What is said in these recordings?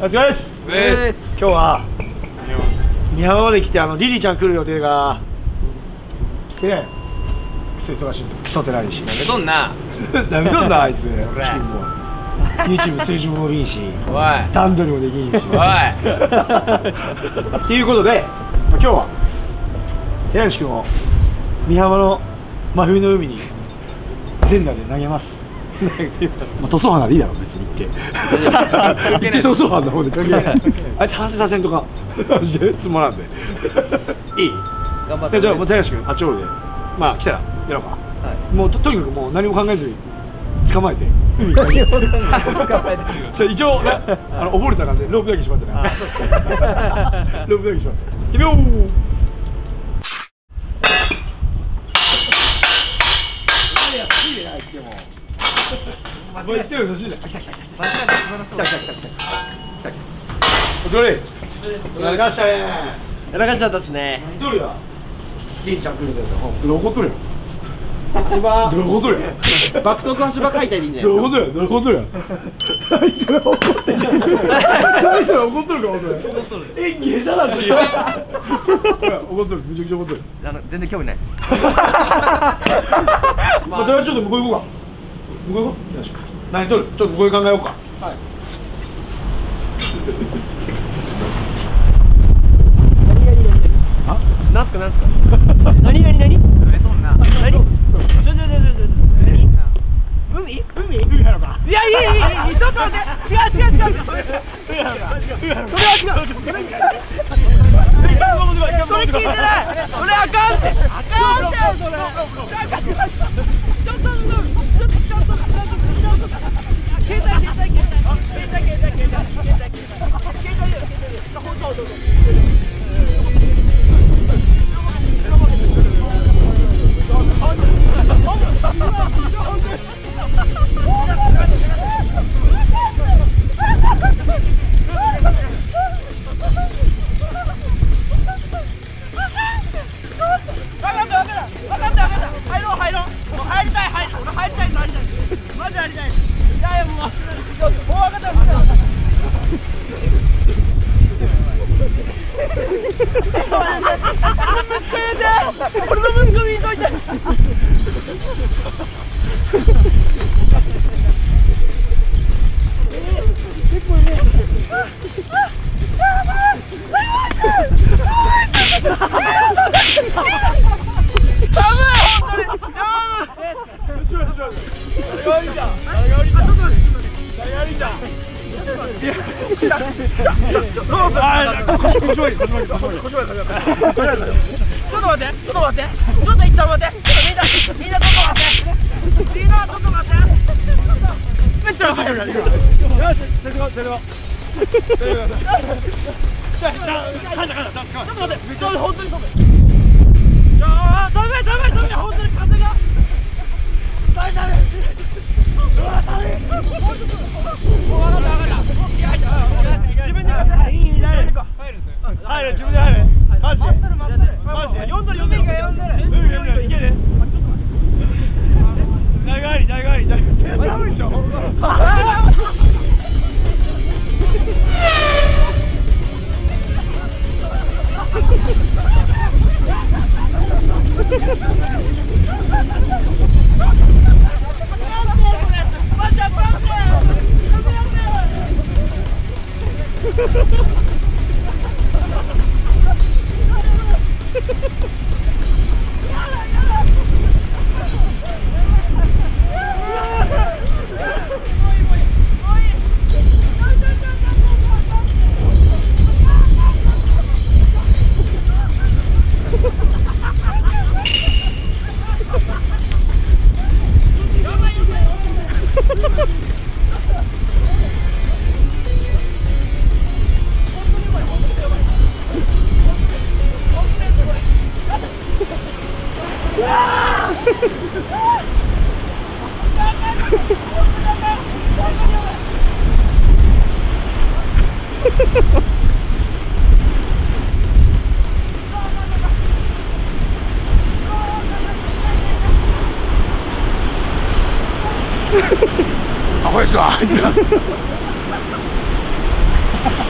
お疲れです。今日は美浜まで来てリリーちゃん来る予定が来てない。クソ忙しいとクソってないし。 なめとんな。 なめとんなあいつ。チキンも YouTube 数字も伸びんし、段取りもできんし。っていうことで今日は寺西君を美浜の真冬の海に全裸で投げます。塗装花でいいだろ別に行って塗装花の方で関係ない。あいつ反省させんとかマジでつまらんで。いい？ 頑張って。 じゃあもう寺西君8ホールでまあ来たらやろうか。もうとにかくもう何も考えずに捕まえて海に投げる。じゃあ一応溺れた感じでロープだけ縛ってな。ロープだけ縛って。行ってみよう。もう行ってるよ、来た来た来た来た来た来た来た来た来た。お疲れ。やらかしたね。 やらかしちゃったっすね。 どれだ。リーちゃん来るんだよ。どれ怒っとるやん。芝。どれ怒っとるやん。 爆速は芝書いたらいいんじゃないですか。 どれ怒っとるやん。どれ怒っとるやん。何それ怒ってんの。何それ怒っとるか怒っとる。怒っとる。演技下手だし。怒っとる。めちゃくちゃ怒っとる。 全然興味ないです。 まあとりあえずちょっと向こう行こうか。向こう行こう。よし。何取る？ちょっと向こう考えようか。はい。あ？ なんすかなんすか。何何何？何？海？ 海やろか。 いやいいちょっと待って。違う。それは違う。それ聞いてない。それあかんって。ちょっと携帯俺の息子見といて。結構ね。 アホですわあいつら。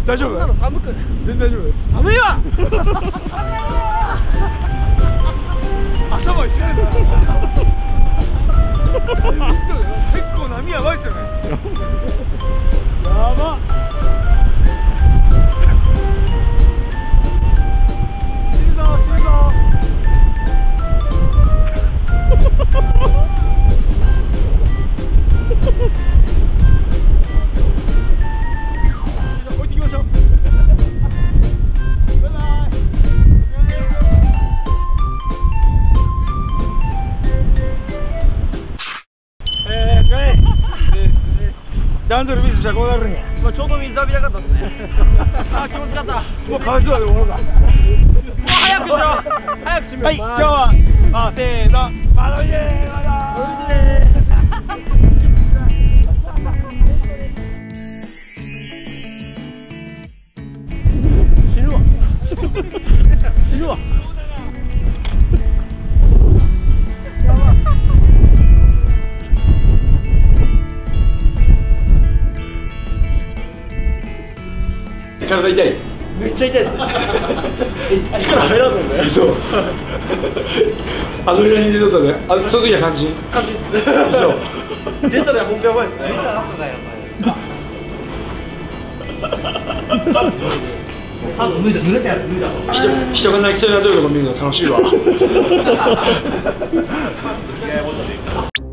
大丈夫？ こんなの寒く全然大丈夫？ 寒いわ頭いってないんだ結構波やばいっすよねやばっ死ぬぞ死ぬぞ置いていきましょうバイバイ段取りミスしたらこうなるんや。 今ちょうど水浴びなかったですねあー気持ちよかったもうかわいそうだで終わろうか。 もう早くしろ早くしめはい、今日はせーのマロイデーマ死ぬわ死ぬわ体痛い。 めっちゃ痛いですね力入らずんねそう。アドレナリン出とったね。あ、その時は感じ。 感じっすそう。 出たら本当やばいですねパンツ脱いだ濡れたやつ脱いだ人が泣きそうになってるとこ見るの楽しいわ。